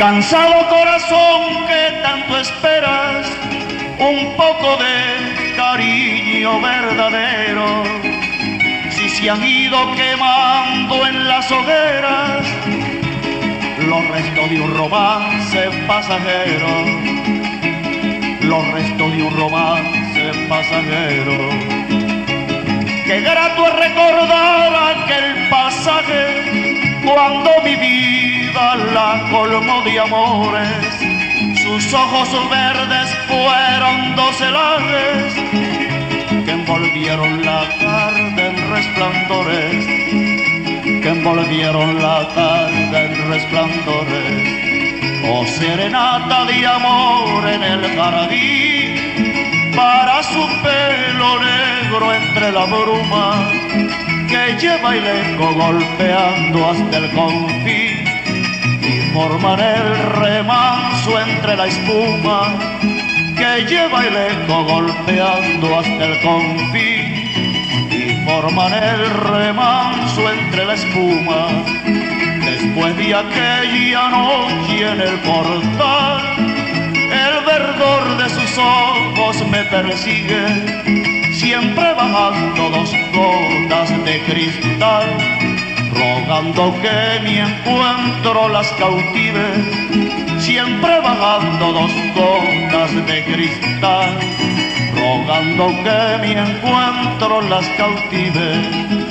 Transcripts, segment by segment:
Cansado corazón que tanto esperas, un poco de cariño verdadero. Si se han ido quemando en las hogueras los restos de un romance pasajero, los restos de un romance pasajero. Qué grato es recordar aquel pasaje cuando mi vida la colmó de amores. Sus ojos verdes fueron dos helajes que envolvieron la tarde en resplandores, que envolvieron la tarde en resplandores. Oh serenata de amor en el jardín, para su pelo negro entre la bruma que lleva el eco golpeando hasta el confín, y formar el remanso entre la espuma que lleva el eco golpeando hasta el confín, y forman el remanso entre la espuma. Después de aquella noche en el portal, el verdor de sus ojos me persigue, siempre bajando dos gotas de cristal, rogando que mi encuentro las cautive, siempre bajando dos gotas de cristal, rogando que mi encuentro las cautive.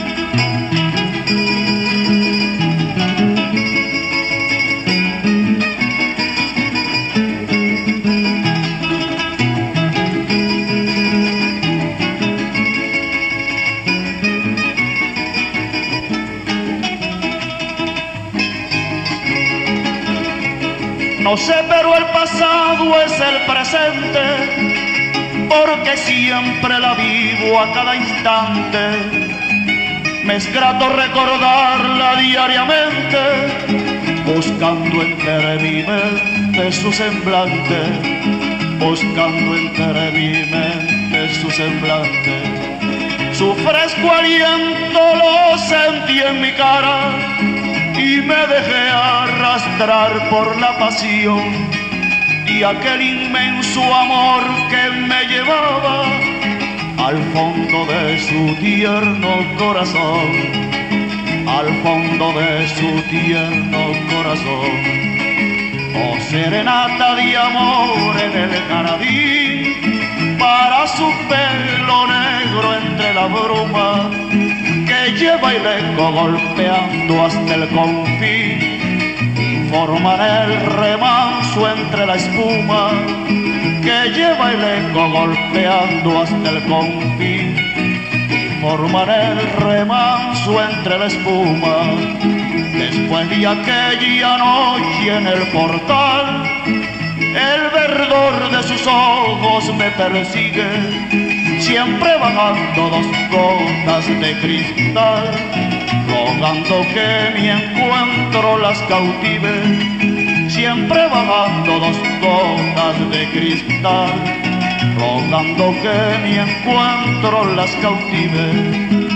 No sé, pero el pasado es el presente, porque siempre la vivo a cada instante. Me es grato recordarla diariamente, buscando entre mi mente su semblante, buscando entre mi mente su semblante. Su fresco aliento lo sentí en mi cara y me dejé arrastrar por la pasión y aquel inmenso amor que me llevaba al fondo de su tierno corazón, al fondo de su tierno corazón. Oh serenata de amor en el jardín, para su pelo negro entre la bruma que lleva el eco golpeando hasta el confín, y forman el remanso entre la espuma que lleva el eco golpeando hasta el confín, y forman el remanso entre la espuma. Después de aquella noche en el portal, el verdor de sus ojos me persigue, siempre bajando dos gotas de cristal, rogando que mi encuentro las cautive, siempre bajando dos gotas de cristal, rogando que mi encuentro las cautive.